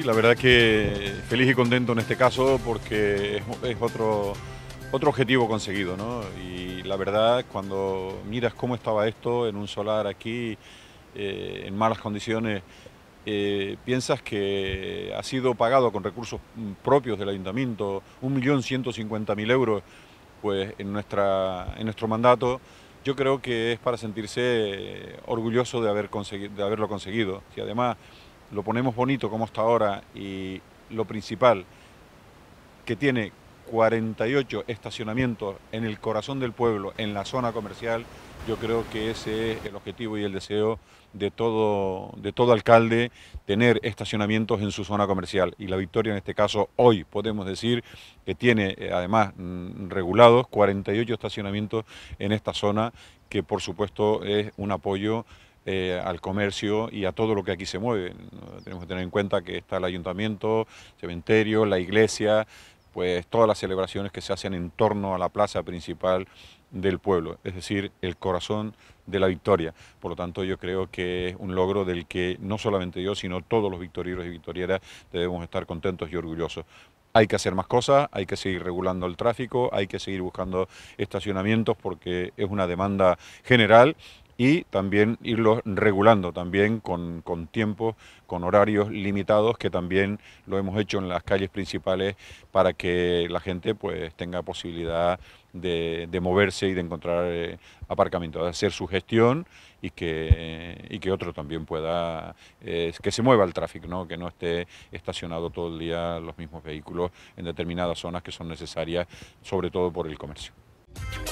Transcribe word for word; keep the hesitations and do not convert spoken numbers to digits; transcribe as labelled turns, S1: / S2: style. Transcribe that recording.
S1: la verdad que feliz y contento en este caso porque es, es otro, otro objetivo conseguido, ¿no? Y la verdad, cuando miras cómo estaba esto en un solar aquí, eh, en malas condiciones, eh, piensas que ha sido pagado con recursos propios del ayuntamiento, un millón ciento cincuenta mil euros, pues en, nuestra, en nuestro mandato. Yo creo que es para sentirse orgulloso de, haber conseguido, de haberlo conseguido. Si además lo ponemos bonito como está ahora y lo principal, que tiene cuarenta y ocho estacionamientos en el corazón del pueblo, en la zona comercial, yo creo que ese es el objetivo y el deseo de todo, de todo alcalde, tener estacionamientos en su zona comercial. Y La Victoria, en este caso, hoy podemos decir que tiene, eh, además, mm, regulados cuarenta y ocho estacionamientos en esta zona, que por supuesto es un apoyo eh, al comercio y a todo lo que aquí se mueve. Tenemos que tener en cuenta que está el ayuntamiento, cementerio, la iglesia, pues todas las celebraciones que se hacen en torno a la plaza principal del pueblo, es decir, el corazón de La Victoria. Por lo tanto, yo creo que es un logro del que no solamente yo, sino todos los victorieros y victorieras debemos estar contentos y orgullosos. Hay que hacer más cosas, hay que seguir regulando el tráfico, hay que seguir buscando estacionamientos porque es una demanda general, y también irlos regulando también con, con tiempos, con horarios limitados, que también lo hemos hecho en las calles principales para que la gente pues tenga posibilidad de, de moverse y de encontrar eh, aparcamiento, de hacer su gestión y que, y que otro también pueda, eh, que se mueva el tráfico, ¿no? Que no esté estacionado todo el día los mismos vehículos en determinadas zonas que son necesarias, sobre todo por el comercio.